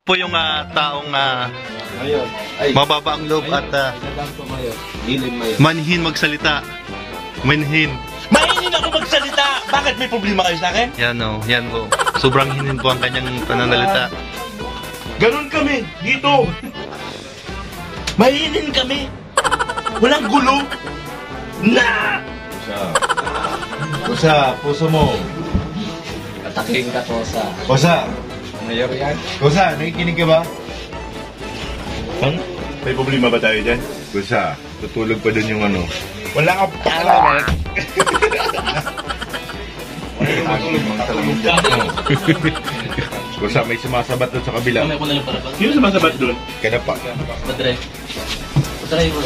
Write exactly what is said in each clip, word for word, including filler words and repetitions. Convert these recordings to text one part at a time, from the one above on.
po yung uh, taong uh, mababa ang loob at uh, manhin magsalita. Manhin. Mahinin ako magsalita! Bakit may problema kayo sa akin? Yan o, yan po. Sobrang hinin po ang kanyang pananalita. Ganun kami, dito. Mahinin kami. Walang gulo. Na! Kusa. Kusa, puso mo. Ataking ka, Tosa. Kusa. Mayor yan. Kusa, nakikinig ka ba? Huh? May problema ba tayo dyan? Kusa, tutulog pa dun yung ano. Wala kang pala. Kusa, may sumasabat dun sa kabila. Sino sumasabat doon? Kada pa. Padre. Padre mo.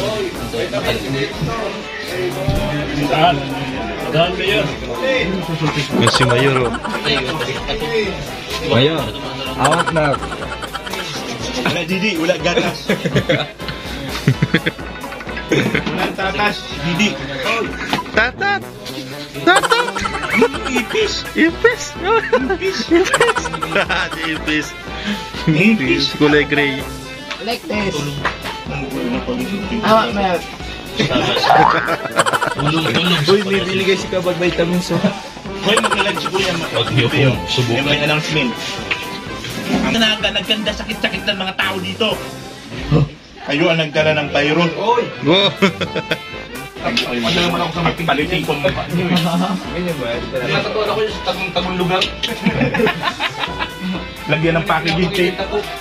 Saan? Saan kayo? Yung si Mayor o. Mayor. Awat na. Wala Didi, wala gatas. Wala tatas, Didi. Tatat! Tatat! Ipis. Ipis! Ipis. Ipis! Ipis! Ipis! Kulay gray. Like this. Awat na. Uy, may binigay si Kabag vitamins. Hoy, maglalag si Kuya. Mag-iyo. Subukan. May announcement. Ang naga, nagkanda sakit-sakit ng mga tao dito. Kayo ang nagdala ng virus. Oy! Wow! Ano naman ako sa magpalitin kong mukha niyo eh. Ganyan ba? Natatuwa ako yung tagong-tagong lugar. Lagyan ng packaging tape.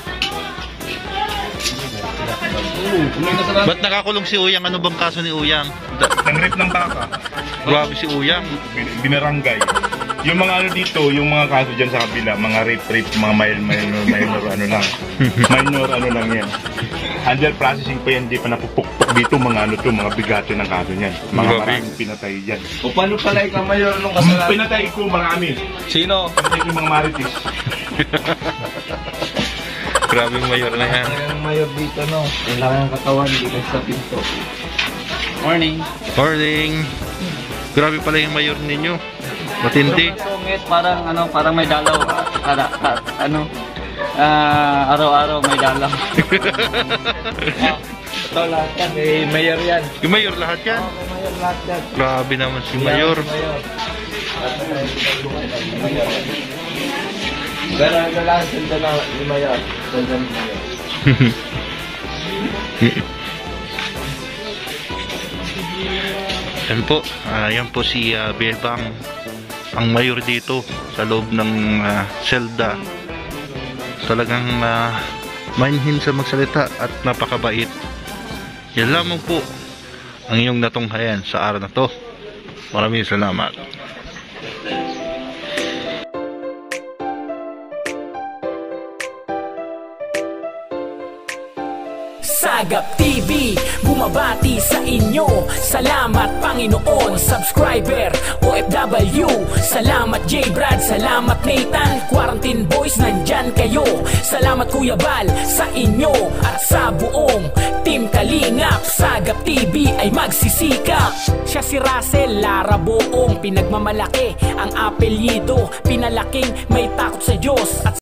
Ba't nakakulong si Uyang? Ano bang kaso ni Uyang? Nang-rip ng baka. Grabe si Uyang. Binaranggay. Yung mga ano dito, yung mga kaso dyan sa kabila, mga rape-rape, mga minor, minor, minor, ano lang. Minor, ano lang yan. Under processing pa yan, di pa napupukpok dito, mga ano to, mga bigato ng kaso niyan. Mga maraming pinatay dyan. O paano pala ikaw, Mayor, nung kasalanan? Pinatay ko marami. Sino? Pinatay ko yung mga marites. Grabe yung Mayor na yan. Ang Mayor dito, no? Ang laki ng katawan dito sa pinto. Morning. Morning! Grabe pala yung Mayor ninyo. Matindi. Sungit, parang ano, parang may dalaw. Para, para ano, ah, araw-araw may dalaw. Ito lahat yan, may Mayor yan. Yung Mayor lahat yan? Oo, may Mayor lahat yan. Grabe naman si Mayor. Pero ang lahat sila na ni Mayor. Sila ni Mayor. Yan po, uh, yan po si uh, Bebang, ang mayor dito sa loob ng uh, selda. Talagang uh, mainhin sa magsalita at napakabait. Yan lamang po ang inyong natunghayan sa araw na to. Maraming salamat. Sagap T V, bumabati sa inyo. Salamat Panginoon, subscriber, O F W. Salamat J. Brad, salamat Nathan, Quarantine Boys, nandyan kayo. Salamat Kuya Bal, sa inyo at sa buong Team Kalingap. Sagap T V ay magsisikap. Siya si Russell Lara Boong, pinagmamalaki ang apelyido, pinalaking may takot sa Diyos at